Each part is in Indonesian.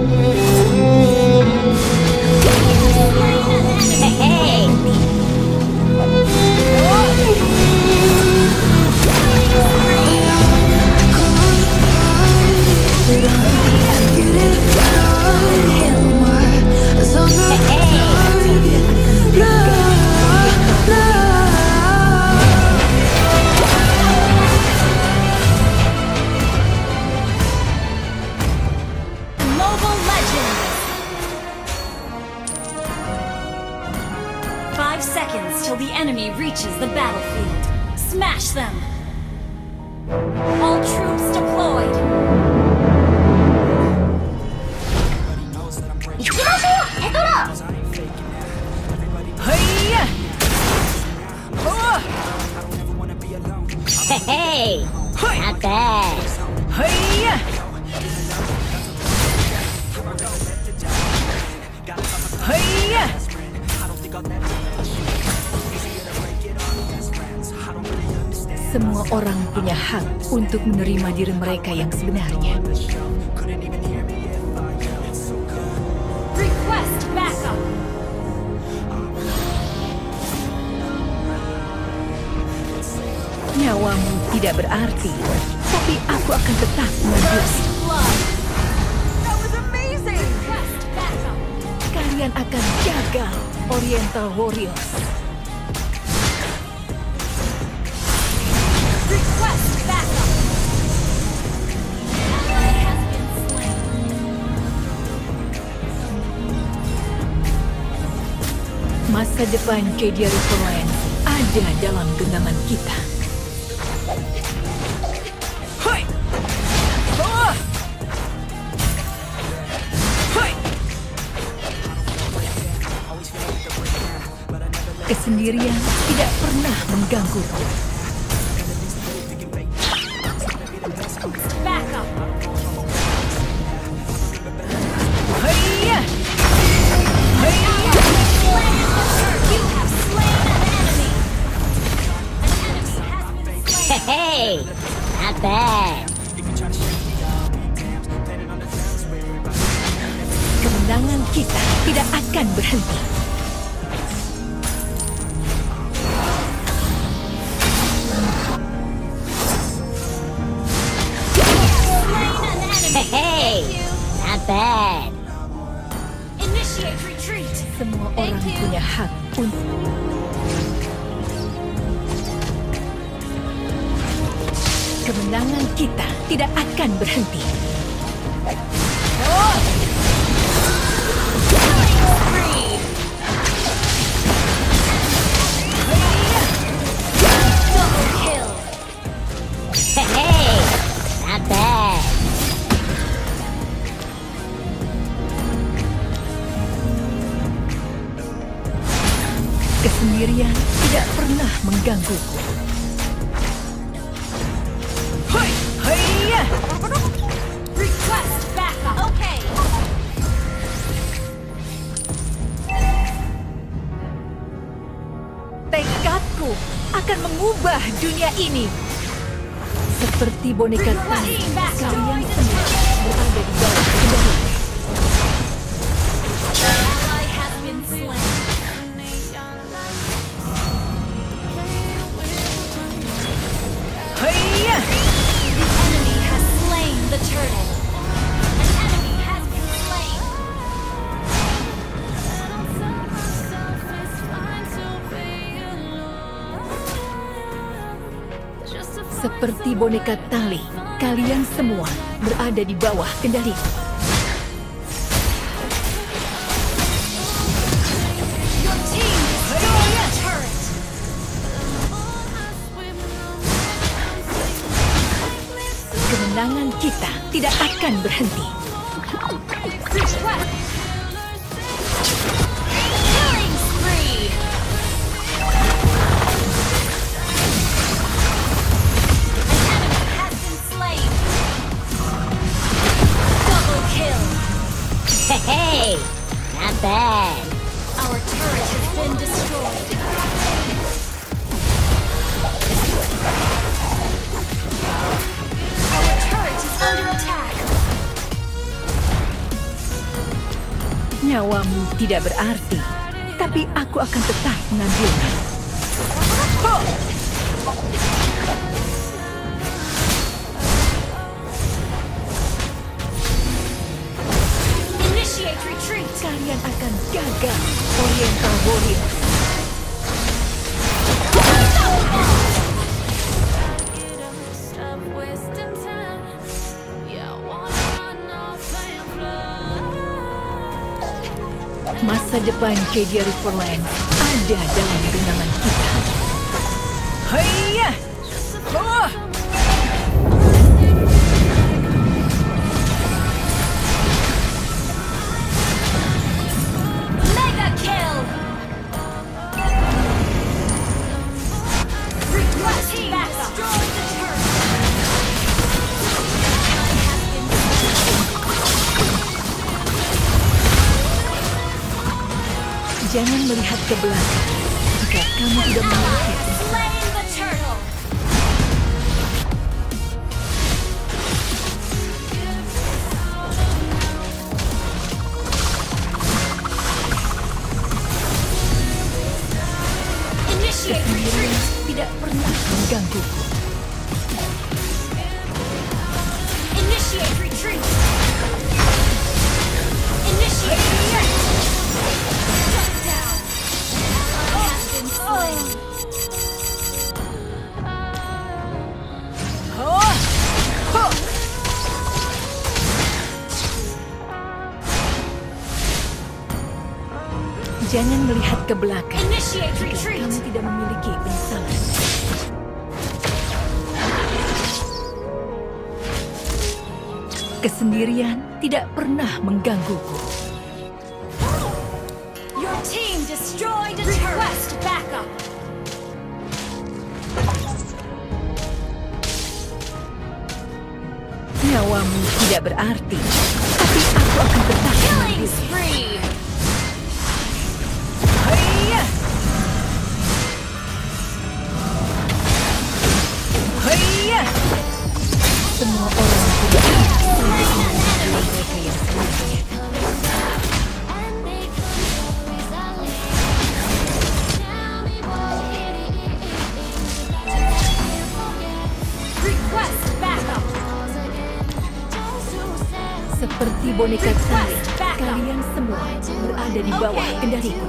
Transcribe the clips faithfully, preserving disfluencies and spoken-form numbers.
Seconds till the enemy reaches the battlefield. Smash them! All troops deployed! Hey! Not bad! Semua orang punya hak untuk menerima diri mereka yang sebenarnya. Request backup. Nyawamu tidak berarti, tapi aku akan tetap melanjutkan. That was amazing. Request backup. Kalian akan jaga Oriental Warriors. Request backup. Ally has been slain. Masa depan Cadia Riverlands ada dalam genggaman kita. Kesendirian tidak pernah menggangguku. Backup. Hiya! You have slain an enemy. An enemy has been slain. Hey! Not bad! Kemenangan kita tidak akan berhenti. Hey! Not bad! Initiate retreat. Semua Thank orang you. punya hak untuk kemenangan kita tidak akan berhenti. Spree. Double kill. Hey! Not bad! Kesendirian tidak pernah menggangguku. Hiya! Request backup. Okay. Tekadku akan mengubah dunia ini. Seperti boneka tali, kalian semua berada di bawah kendali. Ally has been slain. Hiya! The enemy has slain the turtle. An enemy has been slain. Seperti boneka tali, kalian semua berada di bawah kendali. Your team destroyed a turret. Kemenangan kita tidak akan berhenti. Request. Killing spree. An enemy has been slain. Double kill. Hey! Not bad! Our turret has been destroyed. Our turret is under attack. Nyawamu tidak berarti, tapi aku akan tetap mengambilnya. Oh! Initiate retreat. Kalian akan gagal, Oriental Warrior. Masa depan K D Riverland ada dalam genggaman kita. Haiya! Oh! Mega kill. Request backup. Destroy the turret. Jangan melihat ke belakang jika kamu tidak memiliki. Slain the turtle. Initiate retreat. Tidak pernah menggangguku. Initiate retreat. Initiate retreat. Shut down. Ally has been slain. Oh! Oh! Jangan melihat ke belakang Initiate jika retreat. kamu tidak memiliki penyesalan. Kesendirian tidak pernah menggangguku. Your team destroyed a turret. Request backup. Nyawamu tidak berarti, tapi aku akan tetap Killing mengambil. spree. Haiya! Haiya! Semua orang tidak sampai mengenal mereka yang sebenarnya. Request backup. Seperti boneka tari, kalian semua berada di bawah Okay. kendaliku.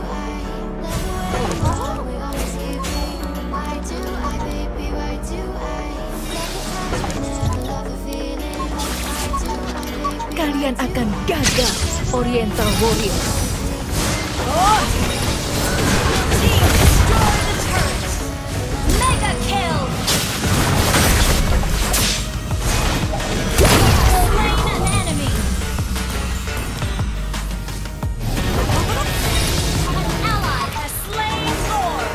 Kalian akan gagal, Oriental Warrior. Oh! Team destroy the turret. Mega kill. Slain an enemy. An ally has slain Lord.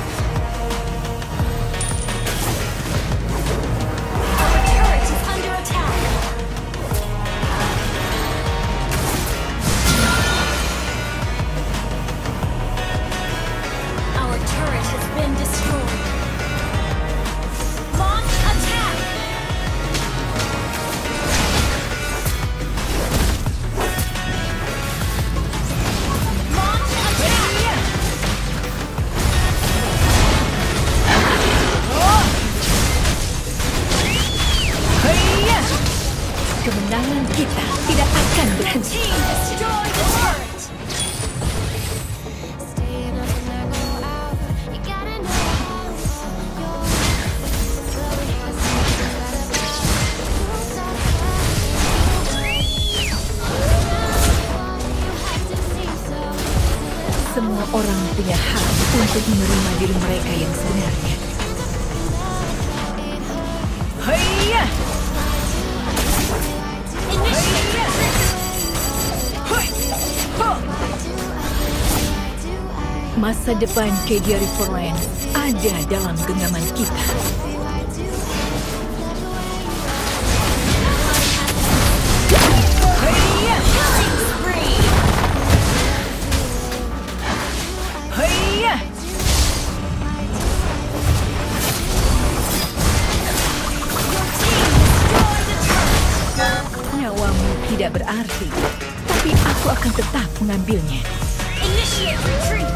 Our turret is under attack. Our turret has been destroyed. Launch attack! Launch attack! Haiya! Kemenangan kita tidak akan berhenti. Team destroy the turret! Semua orang punya hak untuk menerima diri mereka yang sebenarnya. Haiya! Initiate retreat! Hoi! Ho! Masa depan K D Riverland ada dalam genggaman kita. Haiya! Killing spree! Haiya! Your team destroy the turret! Nyawamu tidak berarti, Tapi aku akan tetap mengambilnya. Initiate retreat.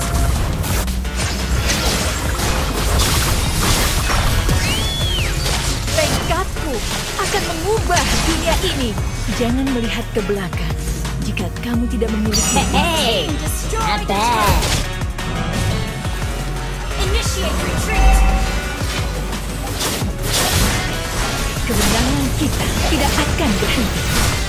Tekadku akan mengubah dunia ini. Jangan melihat ke belakang jika kamu tidak memiliki. Hey, Destroy not the bad. turret. Initiate retreat. Kemenangan kita tidak akan berhenti.